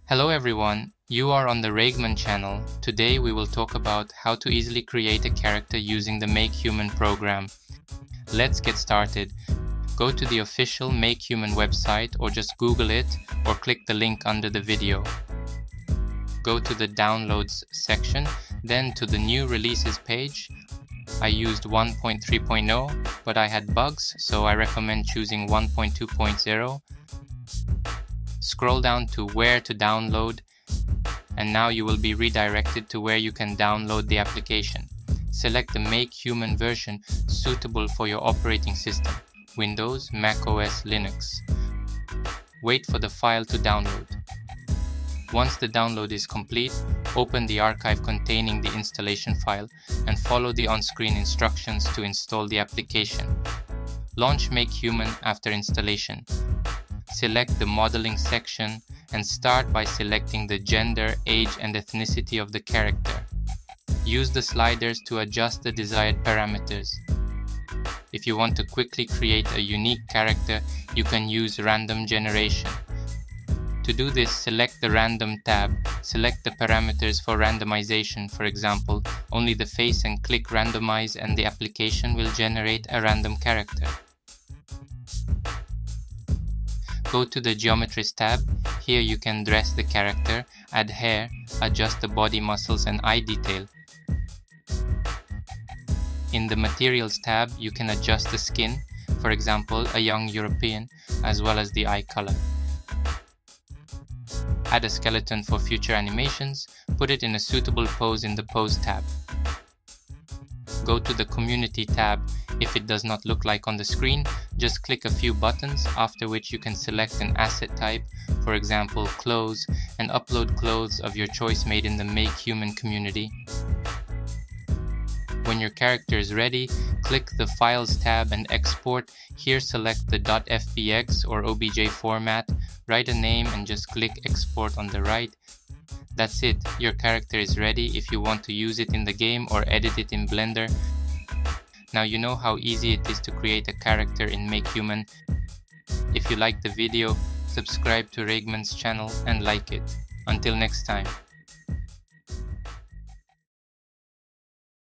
Hello everyone, you are on the MakeHuman channel. Today we will talk about how to easily create a character using the MakeHuman program. Let's get started. Go to the official MakeHuman website or just Google it or click the link under the video. Go to the Downloads section, then to the New Releases page. I used 1.3.0, but I had bugs, so I recommend choosing 1.2.0. Scroll down to Where to Download, and now you will be redirected to where you can download the application. Select the MakeHuman version suitable for your operating system, Windows, macOS, Linux. Wait for the file to download. Once the download is complete, open the archive containing the installation file and follow the on-screen instructions to install the application. Launch MakeHuman after installation. Select the modeling section and start by selecting the gender, age and ethnicity of the character. Use the sliders to adjust the desired parameters. If you want to quickly create a unique character, you can use random generation. To do this, select the Random tab, select the parameters for randomization, for example, only the face, and click Randomize, and the application will generate a random character. Go to the Geometries tab. Here you can dress the character, add hair, adjust the body muscles and eye detail. In the Materials tab, you can adjust the skin, for example, a young European, as well as the eye color. Add a skeleton for future animations, put it in a suitable pose in the Pose tab. Go to the Community tab. If it does not look like on the screen, just click a few buttons, after which you can select an asset type, for example clothes, and upload clothes of your choice made in the MakeHuman community. When your character is ready, click the Files tab and export. Here select the .fbx or OBJ format, write a name and just click Export on the right. That's it, your character is ready if you want to use it in the game or edit it in Blender. Now you know how easy it is to create a character in MakeHuman. If you liked the video, subscribe to MakeHuman's channel and like it. Until next time.